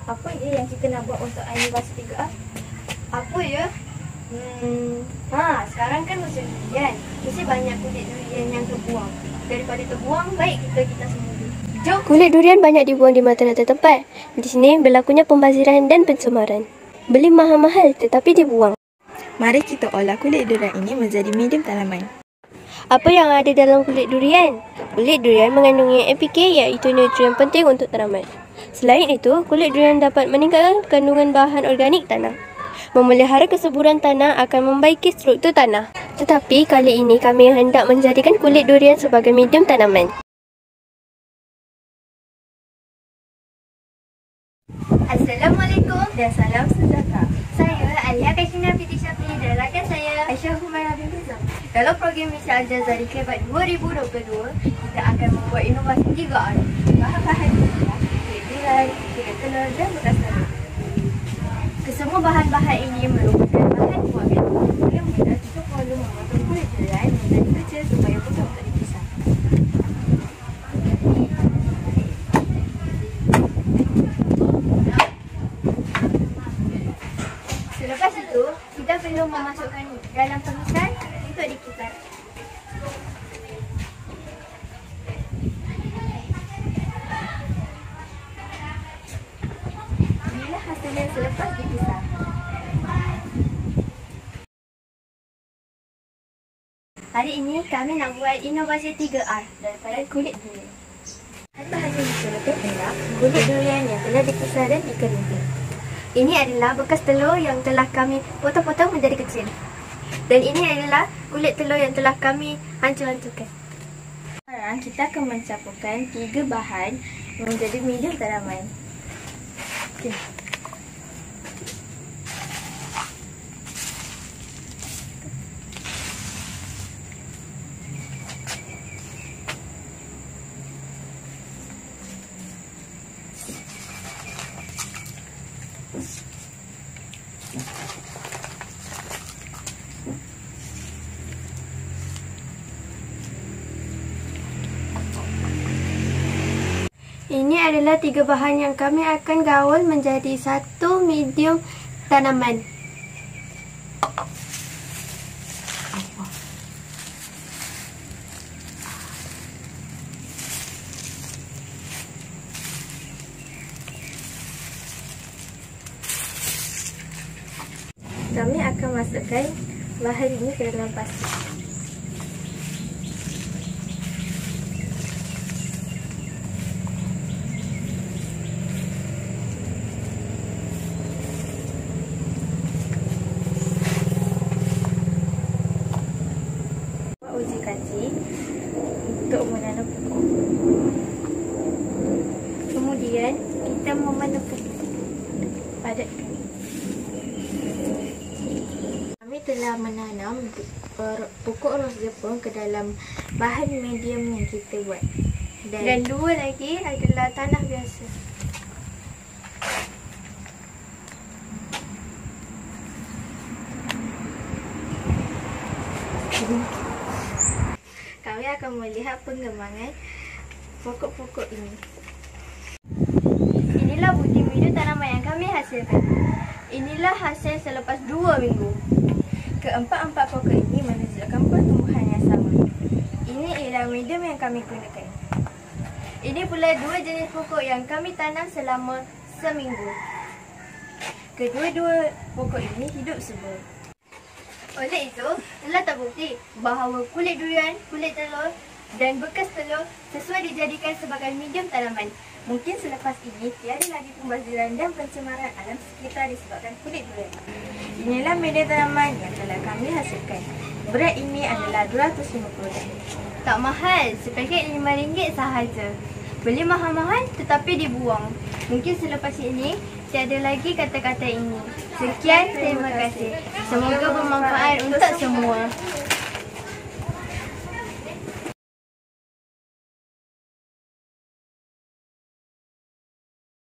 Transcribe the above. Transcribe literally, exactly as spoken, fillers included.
Apa ya yang kita nak buat untuk anniversary tiga A? Apa ya? Hmm, ha, sekarang kan musim durian. Mesti banyak kulit durian yang terbuang. Daripada terbuang, baik kita kita semua. Jom. Kulit durian banyak dibuang di mata-mata tempat. Di sini berlakunya pembaziran dan pencemaran. Beli mahal-mahal tetapi dibuang. Mari kita olah kulit durian ini menjadi medium tanaman. Apa yang ada dalam kulit durian? Kulit durian mengandungi N P K iaitu nutrien penting untuk tanaman. Selain itu, kulit durian dapat meningkatkan kandungan bahan organik tanah. Memelihara kesuburan tanah akan membaiki struktur tanah. Tetapi kali ini kami hendak menjadikan kulit durian sebagai medium tanaman. Assalamualaikum dan salam sejahtera. Saya Alia Kaishina Fiti Syafi dan rakan saya Aisyah Humaira binti Zam. Dalam program Misi Al-Jazari Kebat dua ribu dua puluh dua, kita akan membuat inovasi tiga A. Bahan-bahan kulit durian, kulit telur dan bekas telur. Kesemua bahan-bahan ini merupakan bahan buatan yang mudah kita perlu memotong kulit durian menjadi kecil supaya mudah untuk dipisah. Selepas itu, kita perlu memasukkan dalam pemisahan untuk dikikar. Inilah hasilnya selepas dipisah. Hari ini kami nak buat inovasi tiga R daripada kulit durian. Bahan yang digunakan adalah kulit durian yang telah dipisah dan dikeringkan. Ini adalah bekas telur yang telah kami potong-potong menjadi kecil. Dan ini adalah kulit telur yang telah kami hancur-hancurkan. Sekarang kita akan mencampurkan tiga bahan menjadi medium tanaman. Okay. Ini adalah tiga bahan yang kami akan gaul menjadi satu medium tanaman. Kami akan masukkan bahan ini ke dalam plastik. Uji kaji untuk menanam pokok. Kemudian kita memanupkan padatkan. Kami telah menanam pokok ros Jepun ke dalam bahan medium yang kita buat. Dan, Dan dua lagi adalah tanah biasa. Kami akan melihat pengembangan pokok-pokok ini. Inilah butir medium tanaman yang kami hasilkan. Inilah hasil selepas dua minggu. Keempat-empat pokok ini menunjukkan pertumbuhan yang sama. Ini ialah medium yang kami gunakan. Ini pula dua jenis pokok yang kami tanam selama seminggu. Kedua-dua pokok ini hidup subur. Oleh itu, telah terbukti bahawa kulit durian, kulit telur dan bekas telur sesuai dijadikan sebagai medium tanaman. Mungkin selepas ini tiada lagi pembaziran dan pencemaran alam sekitar disebabkan kulit durian. Inilah medium tanaman yang telah kami hasilkan. Berat ini adalah dua ratus lima puluh gram. Tak mahal, sepaket lima ringgit sahaja. Beli mahal-mahal tetapi dibuang. Mungkin selepas ini tiada lagi kata-kata ini. Sekian, terima kasih. Semoga bermanfaat untuk semua.